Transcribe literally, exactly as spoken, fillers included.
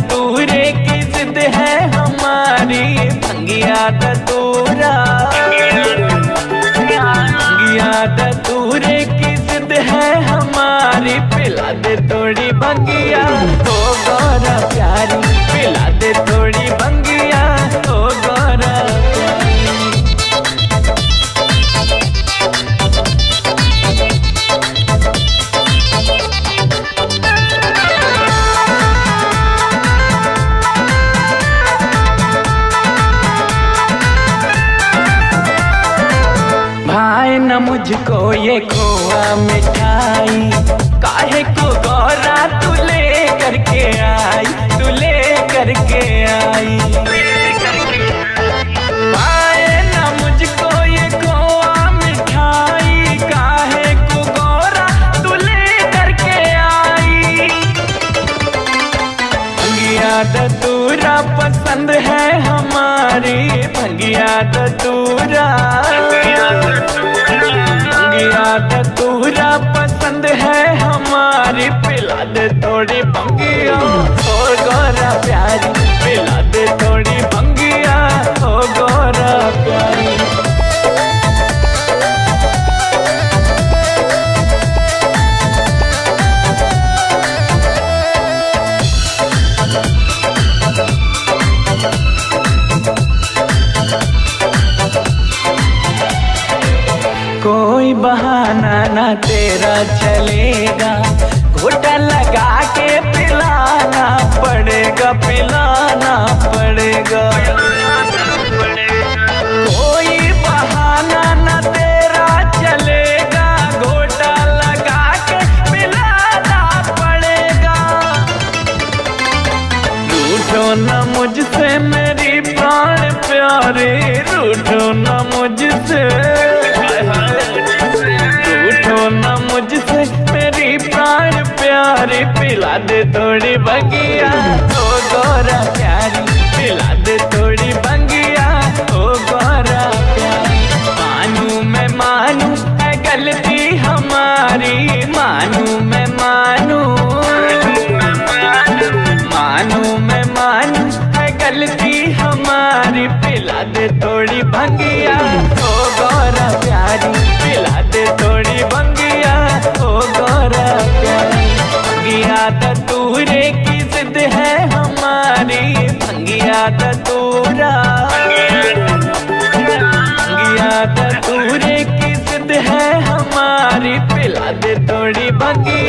धतूरे की जिद है हमारी, भंगिया धतूरा। भंगिया धतूरे की जिद है हमारी, पिला दे थोड़ी भंगिया ओ गौरा प्यारी, पिला दे थोड़ी भंगिया ओ गौरा प्यारी। भाई न मुझको ये खोआ मिठाई, काहे को गौरा तू ले करके आई, तू ले करके आई। भाई न मुझको ये खोआ मिठाई, काहे को गौरा तू ले करके आई। भंगिया धतूरा पसंद है हमारी, भंगिया धतूरा। भंगिया धतूरा पसंद है हमारी, पिला दे थोड़ी भंगिया ओ गौरा प्यारी, पिला दे थोड़ी भंगिया ओ गौरा प्यारी। कोई बहाना ना तेरा चलेगा, घोटा लगा के पिलाना पड़ेगा, पिलाना पड़ेगा। कोई बहाना ना तेरा चलेगा, घोटा लगा के पिलाना पड़ेगा। रूठो न मुझसे मेरी प्राण प्यारी, रूठो न मुझसे, रूठो न मुझसे मेरी प्राण प्यारी, पिला दे थोड़ी भंगिया ओ गौरा प्यारी, पिला दे थोड़ी भंगिया ओ गौरा प्यारी। मानू मैं मानू है गलती हमारी, मानू मैं मानू, मानू मैं मानू है गलती हमारी, पिला दे थोड़ी भंगिया ओ गौरा प्यारी, पिला दे थोड़ी भंगिया ओ गौरा प्यारी। भंगिया धतूरे की जिद है हमारी, भंगिया धतूरा। भंगिया धतूरे की जिद है हमारी, पिला दे थोड़ी भंगिया।